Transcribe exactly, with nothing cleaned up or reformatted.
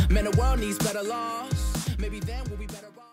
Man, the world needs better laws. Maybe then we'll be better off.